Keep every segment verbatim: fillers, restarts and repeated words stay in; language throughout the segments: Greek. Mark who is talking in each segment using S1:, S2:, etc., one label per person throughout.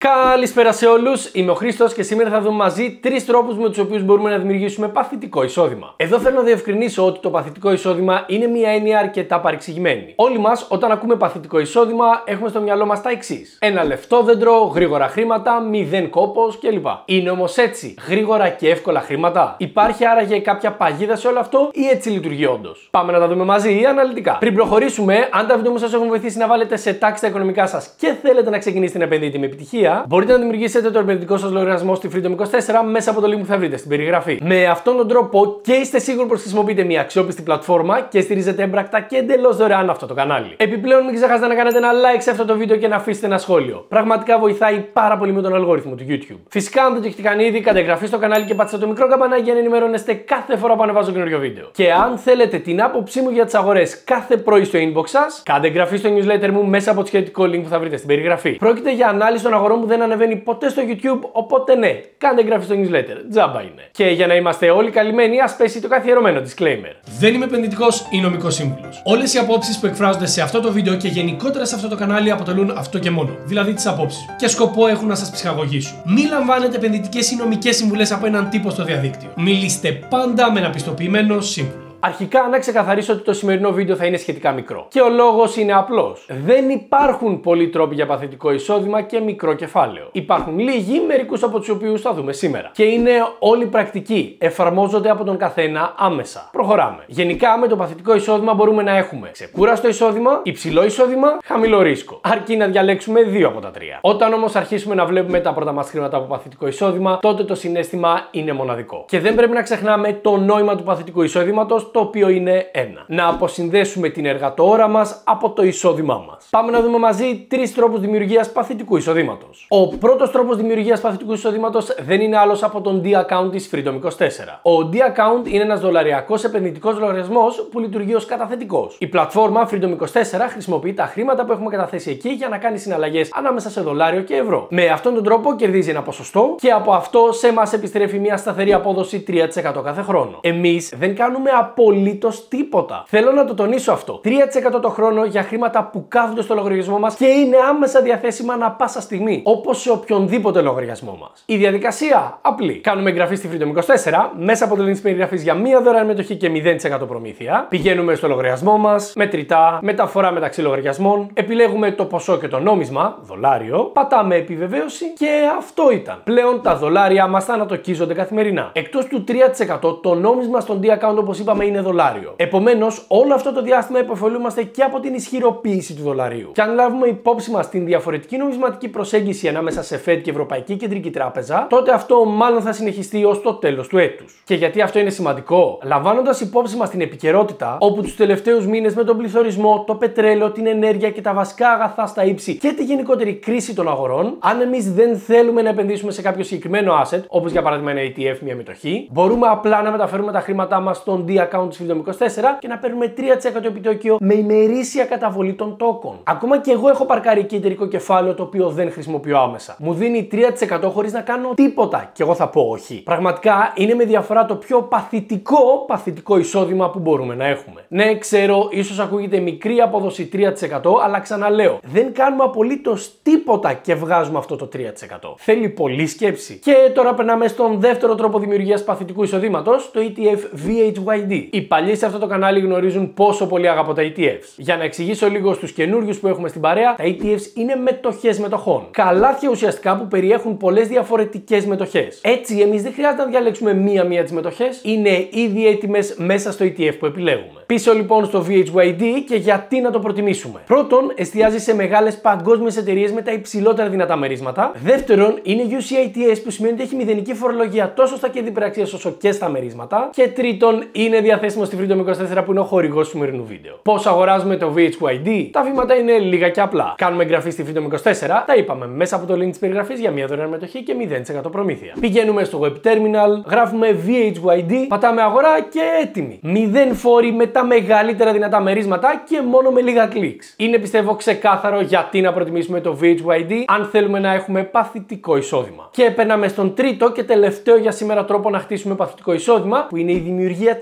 S1: Καλησπέρα σε όλους, είμαι ο Χρήστος και σήμερα θα δούμε μαζί τρεις τρόπους με τους οποίους μπορούμε να δημιουργήσουμε παθητικό εισόδημα. Εδώ θέλω να διευκρινίσω ότι το παθητικό εισόδημα είναι μια έννοια αρκετά παρεξηγημένη. Όλοι μας, όταν ακούμε παθητικό εισόδημα, έχουμε στο μυαλό μας τα εξής: ένα λεφτόδεντρο, γρήγορα χρήματα, μηδέν κόπος κλπ. Είναι όμως έτσι, γρήγορα και εύκολα χρήματα? Υπάρχει άραγε κάποια παγίδα σε όλο αυτό ή έτσι λειτουργεί όντως? Πάμε να τα δούμε μαζί αναλυτικά. Πριν προχωρήσουμε, αν τα βίντεο μου σας έχουν βοηθήσει να βάλετε σε τάξη τα οικονομικά σας και θέλετε να ξεκινήσετε να επενδύετε με επιτυχία, μπορείτε να δημιουργήσετε το επενδυτικό σας λογαριασμό στη Freedom είκοσι τέσσερα μέσα από το link που θα βρείτε στην περιγραφή. Με αυτόν τον τρόπο και είστε σίγουροι πως χρησιμοποιείτε μια αξιόπιστη πλατφόρμα και στηρίζετε έμπρακτα και εντελώς δωρεάν αυτό το κανάλι. Επιπλέον, μην ξεχάσετε να κάνετε ένα like σε αυτό το βίντεο και να αφήσετε ένα σχόλιο. Πραγματικά βοηθάει πάρα πολύ με τον αλγόριθμο του YouTube. Φυσικά, αν δεν το έχετε κάνει ήδη, κάντε εγγραφή στο κανάλι και πατήστε το μικρό καμπανάκι για να ενημερώνεστε κάθε φορά που ανεβάζω καινούριο βίντεο. Και αν θέλετε την άποψή μου για τις αγορές κάθε πρωί στο inbox σας, κάντε εγγραφή στο newsletter μου μέσα από το σχετικό link που θα βρείτε στην περιγραφή. Πρόκειται για ανάλυση των αγορών που δεν ανεβαίνει ποτέ στο YouTube, οπότε ναι, κάντε εγγραφή στο newsletter. Τζάμπα είναι. Και για να είμαστε όλοι καλυμμένοι, ας πέσει το καθιερωμένο disclaimer.
S2: Δεν είμαι επενδυτικός ή νομικός σύμβουλος. Όλες οι απόψεις που εκφράζονται σε αυτό το βίντεο και γενικότερα σε αυτό το κανάλι αποτελούν αυτό και μόνο, δηλαδή τις απόψεις μου. Και σκοπό έχουν να σας ψυχαγωγήσουν. Μην λαμβάνετε επενδυτικές ή νομικές συμβουλές από έναν τύπο στο διαδίκτυο. Μιλήστε πάντα με ένα πιστοποιημένο σύμβουλο.
S1: Αρχικά να ξεκαθαρίσω ότι το σημερινό βίντεο θα είναι σχετικά μικρό. Και ο λόγος είναι απλός. Δεν υπάρχουν πολλοί τρόποι για παθητικό εισόδημα και μικρό κεφάλαιο. Υπάρχουν λίγοι, μερικούς από τους οποίους θα δούμε σήμερα. Και είναι όλοι πρακτικοί. Εφαρμόζονται από τον καθένα άμεσα. Προχωράμε. Γενικά με το παθητικό εισόδημα μπορούμε να έχουμε ξεκούραστο εισόδημα, υψηλό εισόδημα, χαμηλό ρίσκο. Αρκεί να διαλέξουμε δύο από τα τρία. Όταν όμως αρχίσουμε να βλέπουμε τα πρώτα μας χρήματα από παθητικό εισόδημα, τότε το συναίσθημα είναι μοναδικό. Και δεν πρέπει να ξεχνάμε το νόημα του παθητικού εισόδηματος, το οποίο είναι ένα. Να αποσυνδέσουμε την εργατόρα μας από το εισόδημά μας. Πάμε να δούμε μαζί τρεις τρόπους δημιουργίας παθητικού εισοδήματος. Ο πρώτος τρόπος δημιουργίας παθητικού εισοδήματος δεν είναι άλλος από τον D-Account της Freedom είκοσι τέσσερα. Ο D-Account είναι ένας δολαριακός επενδυτικός λογαριασμός που λειτουργεί ως καταθετικός. Η πλατφόρμα Freedom είκοσι τέσσερα χρησιμοποιεί τα χρήματα που έχουμε καταθέσει εκεί για να κάνει συναλλαγές ανάμεσα σε δολάριο και ευρώ. Με αυτόν τον τρόπο κερδίζει ένα ποσοστό και από αυτό σε εμάς επιστρέφει μια σταθερή απόδοση τρία τοις εκατό κάθε χρόνο. Εμείς δεν κάνουμε απολύτως τίποτα. Θέλω να το τονίσω αυτό. τρία τοις εκατό το χρόνο για χρήματα που κάθονται στο λογαριασμό μας και είναι άμεσα διαθέσιμα ανά πάσα στιγμή, όπως σε οποιονδήποτε λογαριασμό μας. Η διαδικασία απλή. Κάνουμε εγγραφή στη Freedom είκοσι τέσσερα μέσα από το link της περιγραφής για μία δωρεάν μετοχή και μηδέν τοις εκατό προμήθεια. Πηγαίνουμε στο λογαριασμό μας, μετρητά, μεταφορά μεταξύ λογαριασμών, επιλέγουμε το ποσό και το νόμισμα, δολάριο, πατάμε επιβεβαίωση και αυτό ήταν. Πλέον τα δολάρια μας θα ανατοκίζονται καθημερινά. Εκτός του τρία τοις εκατό, το νόμισμα στον D-Account, όπως είπαμε, είναι δολάριο. Επομένως, όλο αυτό το διάστημα υποφελούμαστε και από την ισχυροποίηση του δολαρίου. Και αν λάβουμε υπόψη μας την διαφορετική νομισματική προσέγγιση ανάμεσα σε Fed και Ευρωπαϊκή Κεντρική Τράπεζα, τότε αυτό μάλλον θα συνεχιστεί ως το τέλος του έτους. Και γιατί αυτό είναι σημαντικό? Λαμβάνοντας υπόψη μας την επικαιρότητα, όπου τους τελευταίους μήνες με τον πληθωρισμό, το πετρέλαιο, την ενέργεια και τα βασικά αγαθά στα ύψη και τη γενικότερη κρίση των αγορών, αν εμείς δεν θέλουμε να επενδύσουμε σε κάποιο συγκεκριμένο asset, όπως για παράδειγμα ένα ι τι εφ, μια μετοχή, μπορούμε απλά να μεταφέρουμε τα χρήματά μας στον D-Account της Freedom είκοσι τέσσερα και να παίρνουμε τρία τοις εκατό επιτόκιο με ημερήσια καταβολή των τόκων. Ακόμα και εγώ έχω παρκάρει εκεί εταιρικό κεφάλαιο το οποίο δεν χρησιμοποιώ άμεσα. Μου δίνει τρία τοις εκατό χωρίς να κάνω τίποτα και εγώ θα πω όχι. Πραγματικά είναι με διαφορά το πιο παθητικό παθητικό εισόδημα που μπορούμε να έχουμε. Ναι, ξέρω, ίσως ακούγεται μικρή απόδοση τρία τοις εκατό, αλλά ξαναλέω, δεν κάνουμε απολύτως τίποτα και βγάζουμε αυτό το τρία τοις εκατό. Θέλει πολλή σκέψη. Και τώρα περνάμε στον δεύτερο τρόπο δημιουργίας παθητικού εισοδήματος, το ι τι εφ βι έιτς γουάι ντι. Οι παλιοί σε αυτό το κανάλι γνωρίζουν πόσο πολύ αγαπώ τα ι τι εφς. Για να εξηγήσω λίγο στους καινούριους που έχουμε στην παρέα, τα ι τι εφς είναι μετοχές μετοχών. Καλάθια ουσιαστικά που περιέχουν πολλές διαφορετικές μετοχές. Έτσι, εμείς δεν χρειάζεται να διαλέξουμε μία-μία τις μετοχές, είναι ήδη έτοιμες μέσα στο ι τι εφ που επιλέγουμε. Πίσω λοιπόν στο βι έιτς γουάι ντι και γιατί να το προτιμήσουμε. Πρώτον, εστιάζει σε μεγάλες παγκόσμιες εταιρείες με τα υψηλότερα δυνατά μερίσματα. Δεύτερον, είναι γιου σι άι τι ες που σημαίνει ότι έχει μηδενική φορολογία τόσο στα κέρδη πραξίας όσο και στα μερίσματα. Και τρίτον, είναι διαθέσιμο στη Freedom είκοσι τέσσερα που είναι ο χορηγός του σημερινού βίντεο. Πώς αγοράζουμε το βι έιτς γουάι ντι? Τα βήματα είναι λίγα και απλά. Κάνουμε εγγραφή στη Freedom είκοσι τέσσερα, τα είπαμε μέσα από το link της περιγραφής για μια δωρεάν μετοχή και μηδέν τοις εκατό προμήθεια. Πηγαίνουμε στο web terminal, γράφουμε βι έιτς γουάι ντι, πατάμε αγορά και έτοιμοι. μηδέν φόροι με τα μεγαλύτερα δυνατά μερίσματα και μόνο με λίγα κλικς. Είναι πιστεύω ξεκάθαρο γιατί να προτιμήσουμε το βι έιτς γουάι ντι αν θέλουμε να έχουμε παθητικό εισόδημα. Και περνάμε στον τρίτο και τελευταίο για σήμερα τρόπο να χτίσουμε παθητικό εισόδημα, που είναι η δημιουργία της δικής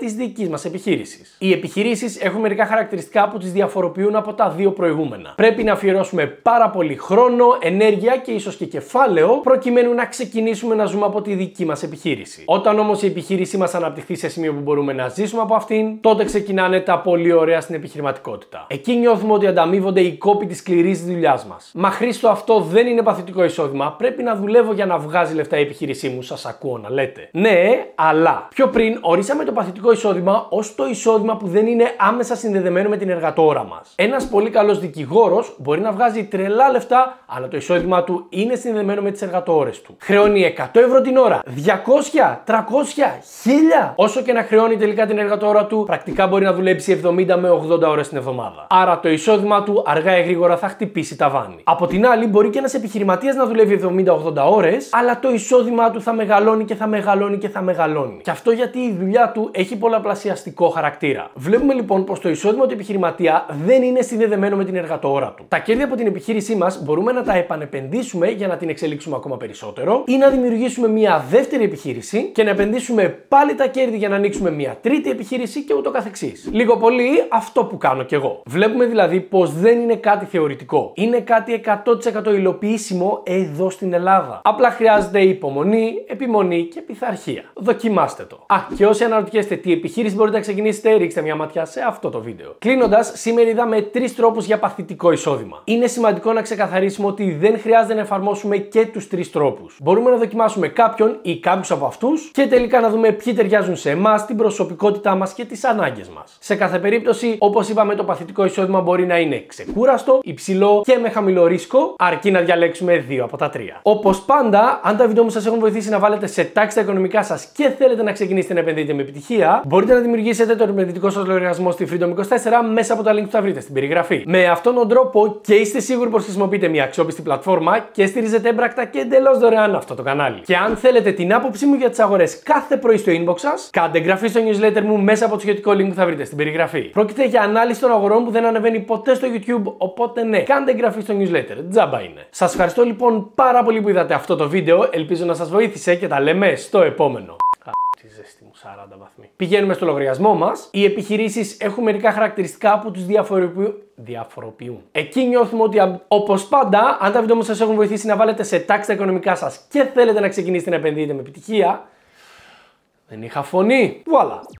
S1: δικής μας επιχείρησης. Οι επιχειρήσεις έχουν μερικά χαρακτηριστικά που τις διαφοροποιούν από τα δύο προηγούμενα. Πρέπει να αφιερώσουμε πάρα πολύ χρόνο, ενέργεια και ίσως και κεφάλαιο προκειμένου να ξεκινήσουμε να ζούμε από τη δική μας επιχείρηση. Όταν όμως η επιχείρησή μας αναπτυχθεί σε σημείο που μπορούμε να ζήσουμε από αυτήν, τότε ξεκινάνε τα πολύ ωραία στην επιχειρηματικότητα. Εκεί νιώθουμε ότι ανταμείβονται οι κόποι της σκληρής δουλειάς μας. Μα Χρήστο, αυτό δεν είναι παθητικό εισόδημα. Πρέπει να δουλεύω για να βγάζει λεφτά η επιχείρησή μου. Σας ακούω να λέτε. Ναι, αλλά πιο πριν ορίσαμε το παθητικό εισόδημα ως το εισόδημα που δεν είναι άμεσα συνδεδεμένο με την εργατόρα μας. Ένας πολύ καλός δικηγόρος μπορεί να βγάζει τρελά λεφτά, αλλά το εισόδημα του είναι συνδεδεμένο με τις εργατόρες του. Χρεώνει εκατό ευρώ την ώρα, διακόσια, τριακόσια, χίλια. Όσο και να χρεώνει τελικά την εργατόρα του, πρακτικά μπορεί να δουλέψει εβδομήντα με ογδόντα ώρες την εβδομάδα. Άρα το εισόδημα του αργά ή γρήγορα θα χτυπήσει ταβάνι. Από την άλλη, μπορεί και ένας επιχειρηματίας να δουλεύει εβδομήντα με ογδόντα ώρες, αλλά το εισόδημά του θα μεγαλώνει και θα μεγαλώνει και θα μεγαλώνει. Και αυτό γιατί η δουλειά του έχει πολλαπλασιαστικό χαρακτήρα. Βλέπουμε λοιπόν πως το εισόδημα του επιχειρηματία δεν είναι συνδεδεμένο με την εργατόρα του. Τα κέρδη από την επιχείρησή μας μπορούμε να τα επανεπενδύσουμε για να την εξελίξουμε ακόμα περισσότερο ή να δημιουργήσουμε μια δεύτερη επιχείρηση και να επενδύσουμε πάλι τα κέρδη για να ανοίξουμε μια τρίτη επιχείρηση και ούτω καθεξής. Λίγο πολύ αυτό που κάνω κι εγώ. Βλέπουμε δηλαδή πως δεν είναι κάτι θεωρητικό. Είναι κάτι εκατό τοις εκατό υλοποιήσιμο εδώ στην Ελλάδα. Απλά χρειάζεται υπομονή, επιμονή και πειθαρχία. Δοκιμάστε το. Α, και όσοι αναρωτιέστε τι επιχείρηση μπορείτε να ξεκινήσετε, ρίξτε μια ματιά σε αυτό το βίντεο. Κλείνοντας, σήμερα είδαμε τρεις τρόπους για παθητικό εισόδημα. Είναι σημαντικό να ξεκαθαρίσουμε ότι δεν χρειάζεται να εφαρμόσουμε και τους τρεις τρόπους. Μπορούμε να δοκιμάσουμε κάποιον ή κάποιους από αυτούς και τελικά να δούμε ποιοι ταιριάζουν σε εμάς, την προσωπικότητά μας και τις ανάγκες μας. Σε κάθε περίπτωση, όπως είπαμε, το παθητικό εισόδημα μπορεί να είναι ξεκούραστο, υψηλό και με χαμηλό ρίσκο, αρκεί να διαλέξουμε δύο από τα τρία. Όπως πάντα, αν τα βίντεο μου σας έχουν βοηθήσει να βάλετε σε τάξη τα οικονομικά σας και θέλετε να ξεκινήσετε να επενδύετε με επιτυχία, μπορείτε να δημιουργήσετε τον επενδυτικό σας λογαριασμό στη Freedom είκοσι τέσσερα μέσα από τα link που θα βρείτε στην περιγραφή. Με αυτόν τον τρόπο και είστε σίγουροι πως χρησιμοποιείτε μια αξιόπιστη πλατφόρμα και στηρίζετε έμπρακτα και εντελώς δωρεάν αυτό το κανάλι. Και αν θέλετε την άποψή μου για τις αγορές κάθε πρωί στο inbox σας, κάντε εγγραφή στο newsletter μου μέσα από το σχετικό link που θα βρείτε στην περιγραφή. Πρόκειται για ανάλυση των αγορών που δεν ανεβαίνει ποτέ στο YouTube, οπότε ναι, κάντε εγγραφή στο newsletter. Τζάμπα είναι. Σας ευχαριστώ λοιπόν πάρα πολύ που είδατε αυτό το βίντεο. Ελπίζω να σας βοήθησε και τα λέμε στο επόμενο. Τη ζέστη μου, σαράντα βαθμοί. Πηγαίνουμε στο λογαριασμό μας. Οι επιχειρήσεις έχουν μερικά χαρακτηριστικά που τους διαφοροποιούν. διαφοροποιούν. Εκεί νιώθουμε ότι, όπως πάντα, αν τα βίντεο μου σας έχουν βοηθήσει να βάλετε σε τάξη τα οικονομικά σας και θέλετε να ξεκινήσετε να επενδύετε με επιτυχία, δεν είχα φωνή. Βουάλα.